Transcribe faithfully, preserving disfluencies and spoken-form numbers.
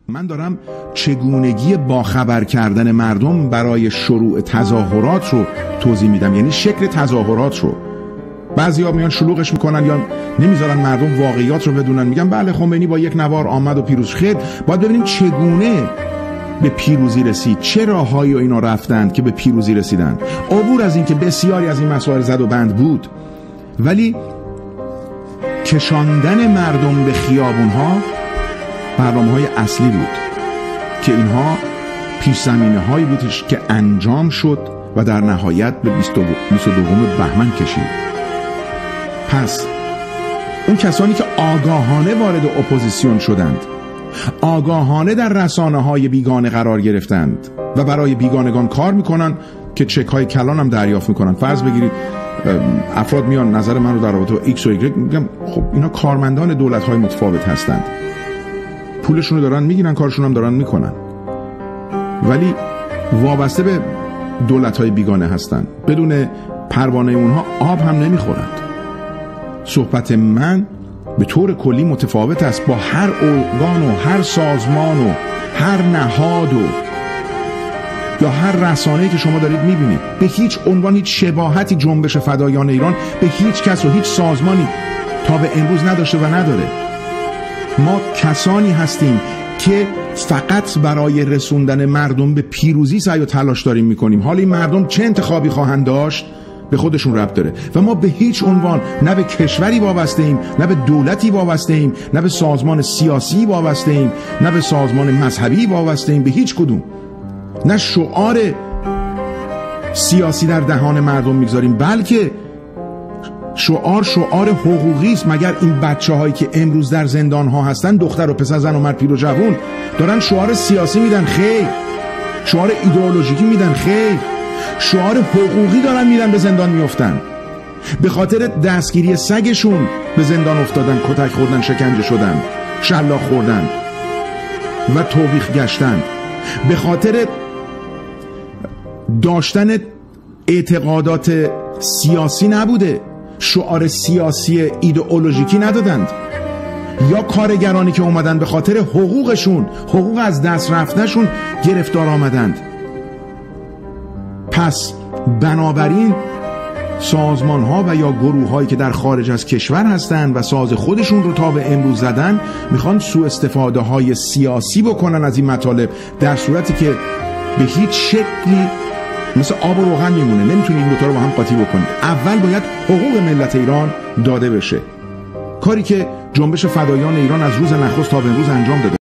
من دارم چگونگی باخبر کردن مردم برای شروع تظاهرات رو توضیح میدم، یعنی شکل تظاهرات رو. بعضیا میان شلوغش میکنن یا نمیذارن مردم واقعیات رو بدونن، میگن بله خمینی با یک نوار آمد و پیروز. خیر، باید ببینیم چگونه به پیروزی رسید، چه راههایی و اینا رفتند که به پیروزی رسیدند. عبور از این که بسیاری از این مسائل زد و بند بود، ولی کشاندن مردم به خیابونها برنامه‌های اصلی بود که اینها پیش زمینه هایی بودش که انجام شد و در نهایت به بیست و دوم بهمن کشید. پس اون کسانی که آگاهانه وارد اپوزیسیون شدند، آگاهانه در رسانه های بیگانه قرار گرفتند و برای بیگانگان کار میکنن که چک های کلان هم دریافت میکنن. فرض بگیرید افراد میان نظر من رو در رابطه با ایکس و ایگرگ میگم، خب اینا کارمندان دولت های متفاوت هستند، پولشون رو دارن میگیرن، کارشون هم دارن میکنن، ولی وابسته به دولت های بیگانه هستند، بدون پروانه اونها آب هم نمیخورند. صحبت من به طور کلی متفاوت است با هر ارگان و هر سازمان و هر نهاد و یا هر رسانه‌ای که شما دارید میبینید. به هیچ عنوان هیچ شباهتی جنبش فدایان ایران به هیچ کس و هیچ سازمانی تا به امروز نداشته و نداره. ما کسانی هستیم که فقط برای رسوندن مردم به پیروزی سعی و تلاش داریم میکنیم. حالا این مردم چه انتخابی خواهند داشت به خودشون ربط داره و ما به هیچ عنوان نه به کشوری وابسته ایم، نه به دولتی وابسته ایم، نه به سازمان سیاسی وابسته ایم، نه به سازمان مذهبی وابسته ایم، به هیچ کدوم. نه شعار سیاسی در دهان مردم میگذاریم، بلکه شعار شعار حقوقی است. مگر این بچه هایی که امروز در زندان ها هستن، دختر و پسر، زن و مرد، پیر و جوان، دارن شعار سیاسی میدن؟ خیر. شعار ایدئولوژیکی میدن؟ خیر. شعار حقوقی دارن میدن، به زندان میافتن. به خاطر دستگیری سگشون به زندان افتادن، کتک خوردن، شکنجه شدن، شلاق خوردن و توبیخ گشتن. به خاطر داشتن اعتقادات سیاسی نبوده، شعار سیاسی ایدئولوژیکی ندادند. یا کارگرانی که اومدن به خاطر حقوقشون، حقوق از دست رفتنشون گرفتار آمدند. پس بنابراین سازمان ها و یا گروه هایی که در خارج از کشور هستند و ساز خودشون رو تا به امروز زدن، میخوان سوء استفاده های سیاسی بکنن از این مطالب، در صورتی که به هیچ شکلی مثل آب و روغن میمونه، نمیتونید این دوتا رو با هم قاطی بکنید. اول باید حقوق ملت ایران داده بشه، کاری که جنبش فدایان ایران از روز نخست تا به امروز انجام داده.